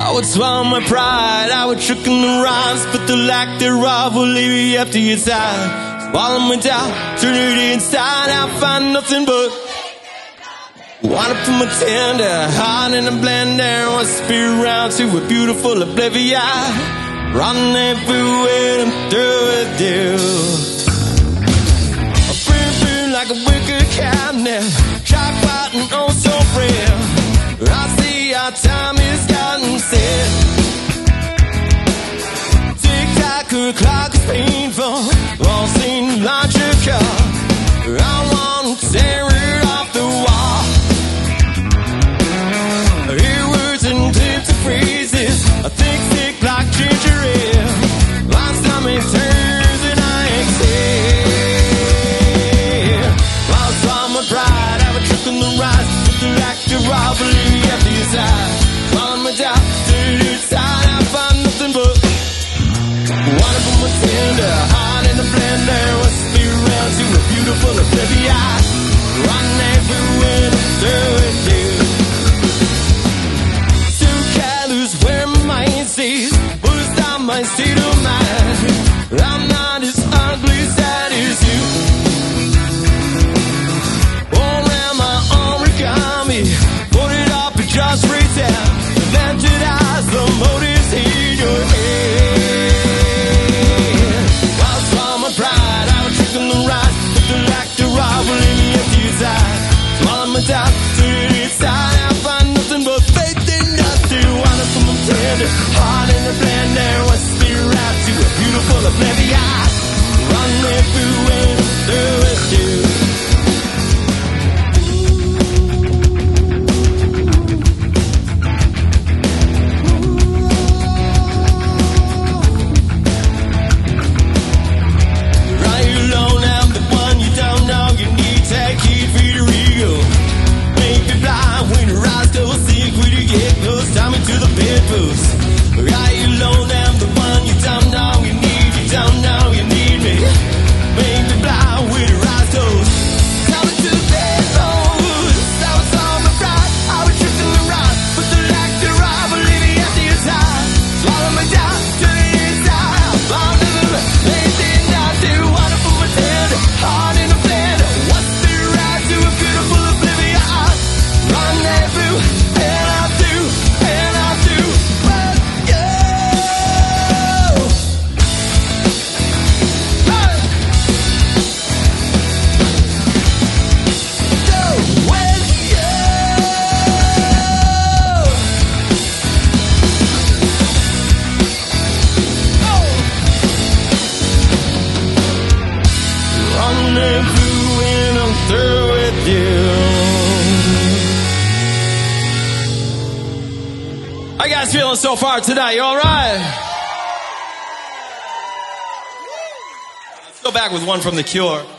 I would swallow my pride, I would trick in the rhymes, but the lack thereof will leave you after your time. Swallow my doubt, turn it inside, I'll find nothing but water from my tender heart in a blender. Want to spear around to a beautiful oblivion. Rendezvous when I'm through with you. I burn like a wicked cabinet, sharp white and oh so real. I see our time is gotten set. Tick-tock, her clock is painful, all seem logical. I want to tear it off the wall. Hear words and clips of phrases, I think sick like ginger ale. My stomach turns and I exhale. I'll swallow my pride, have a trip in the rise, with the lack of robbery at the side. Swallow my doubt, turn it inside, I find nothing but water from my tender heart in a blender. What's be around to a beautiful oblivion. Rendezvous when I'm through with you. So callous where my mind stays, boost on my state of mind. I'm not as ugly sad as you. All around my origami, put it up and just reach out. Ventured eyes, the motives in your head. I'll swallow my pride, I would trick in the rise, but the lack thereof will leave me empty inside. Swallow my doubt, turn it inside, I'll find nothing but faith in nothing. Water from my tender heart in a blender. What's the spirit out to a beautiful oblivion. Rendezvous when I'm through with you. Time me to the pit boots. Are you alone? I'm the one you don't know you need. You don't know you need me. Make me blind with your eyes closed. Tell me to the pit boots. That was all my pride. I was drifting the ride, but the lack thereof will leave me empty inside. Swallow me down, turn it inside. I'll never anything I do. Water from my tender heart in a blender. What's the ride to a beautiful oblivion? Rendezvous, and I'll do. How you guys feeling so far tonight? You all right? Let's go back with one from The Cure.